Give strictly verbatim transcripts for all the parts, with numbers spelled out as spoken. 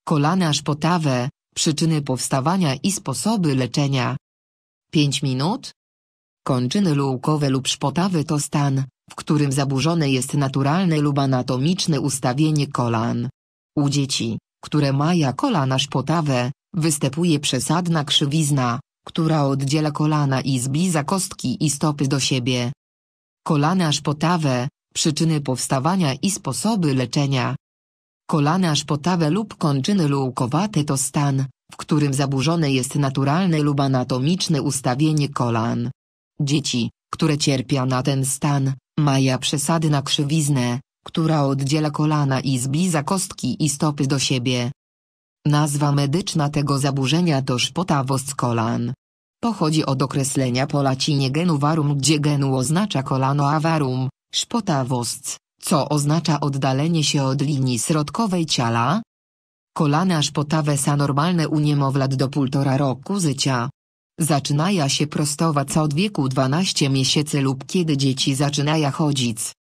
Kolana szpotawe, przyczyny powstawania i sposoby leczenia. pięć minut? Kończyny lułkowe lub szpotawe to stan, w którym zaburzone jest naturalne lub anatomiczne ustawienie kolan. U dzieci, które mają kolana szpotawe, występuje przesadna krzywizna, która oddziela kolana i zbliża kostki i stopy do siebie. Kolana szpotawe, przyczyny powstawania i sposoby leczenia. Kolana szpotawe lub kończyny lułkowate to stan, w którym zaburzone jest naturalne lub anatomiczne ustawienie kolan. Dzieci, które cierpią na ten stan, mają przesadną krzywiznę, która oddziela kolana i zbliża kostki i stopy do siebie. Nazwa medyczna tego zaburzenia to szpotawość kolan. Pochodzi od określenia po łacinie genu varum, gdzie genu oznacza kolano a varum, szpotawość, co oznacza oddalenie się od linii środkowej ciała. Kolana szpotawe są normalne u niemowląt do półtora roku życia. Zaczynają się prostować od wieku dwanaście miesięcy lub kiedy dzieci zaczynają chodzić.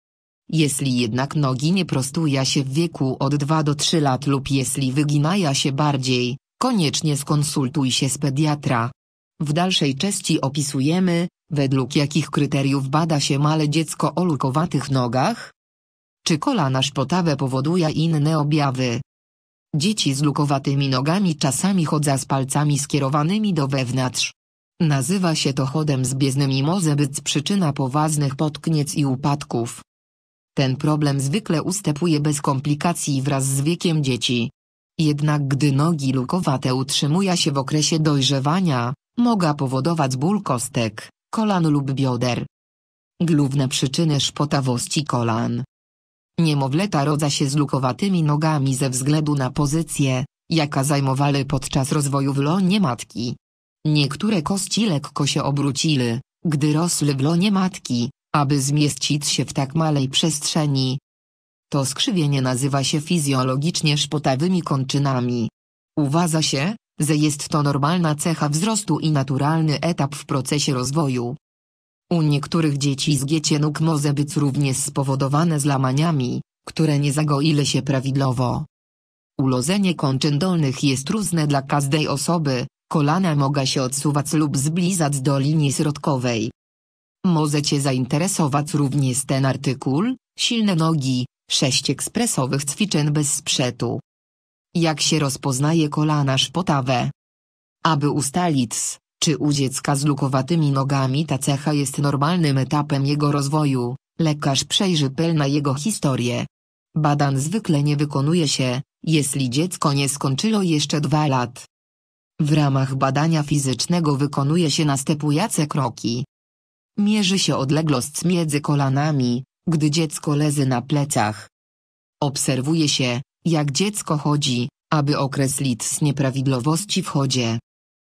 Jeśli jednak nogi nie prostują się w wieku od dwóch do trzech lat lub jeśli wyginają się bardziej, koniecznie skonsultuj się z pediatra. W dalszej części opisujemy, według jakich kryteriów bada się małe dziecko o lukowatych nogach. Czy kolana szpotawe powodują inne objawy? Dzieci z lukowatymi nogami czasami chodzą z palcami skierowanymi do wewnątrz. Nazywa się to chodem zbieznym i może być przyczyna poważnych potknięć i upadków. Ten problem zwykle ustępuje bez komplikacji wraz z wiekiem dzieci. Jednak gdy nogi lukowate utrzymują się w okresie dojrzewania, mogą powodować ból kostek, kolan lub bioder. Główne przyczyny szpotawości kolan. Niemowlęta rodza się z lukowatymi nogami ze względu na pozycję, jaka zajmowały podczas rozwoju w łonie matki. Niektóre kości lekko się obróciły, gdy rosły w łonie matki, aby zmieścić się w tak małej przestrzeni. To skrzywienie nazywa się fizjologicznie szpotawymi kończynami. Uważa się, że jest to normalna cecha wzrostu i naturalny etap w procesie rozwoju. U niektórych dzieci zgięcie nóg może być również spowodowane złamaniami, które nie zagoiły się prawidłowo. Ulożenie kończyn dolnych jest różne dla każdej osoby, kolana mogą się odsuwać lub zbliżać do linii środkowej. Może Cię zainteresować również ten artykuł, silne nogi, sześć ekspresowych ćwiczeń bez sprzętu. Jak się rozpoznaje kolana szpotawe? Aby ustalić, czy u dziecka z lukowatymi nogami ta cecha jest normalnym etapem jego rozwoju, lekarz przejrzy pełną jego historię. Badań zwykle nie wykonuje się, jeśli dziecko nie skończyło jeszcze dwóch lat. W ramach badania fizycznego wykonuje się następujące kroki. Mierzy się odległość między kolanami, gdy dziecko leży na plecach. Obserwuje się, jak dziecko chodzi, aby określić nieprawidłowości w chodzie.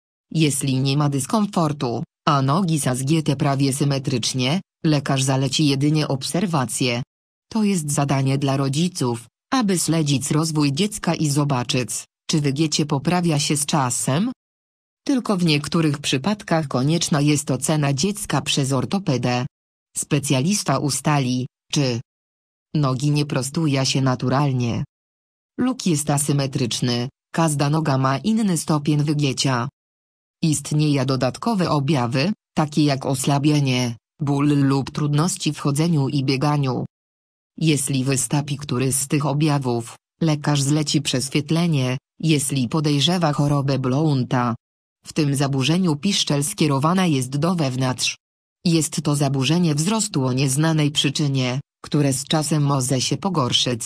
Jeśli nie ma dyskomfortu, a nogi są zgięte prawie symetrycznie, lekarz zaleci jedynie obserwację. To jest zadanie dla rodziców, aby śledzić rozwój dziecka i zobaczyć, czy wygięcie poprawia się z czasem. Tylko w niektórych przypadkach konieczna jest ocena dziecka przez ortopedę. Specjalista ustali, czy nogi nie prostują się naturalnie. Luk jest asymetryczny, każda noga ma inny stopień wygięcia. Istnieją dodatkowe objawy, takie jak osłabienie, ból lub trudności w chodzeniu i bieganiu. Jeśli wystąpi któryś z tych objawów, lekarz zleci prześwietlenie, jeśli podejrzewa chorobę Blounta. W tym zaburzeniu piszczel skierowana jest do wewnątrz. Jest to zaburzenie wzrostu o nieznanej przyczynie, które z czasem może się pogorszyć.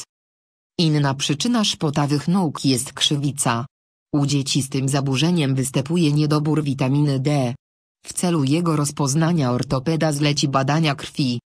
Inna przyczyna szpotawych nóg jest krzywica. U dzieci z tym zaburzeniem występuje niedobór witaminy D. W celu jego rozpoznania ortopeda zleci badania krwi,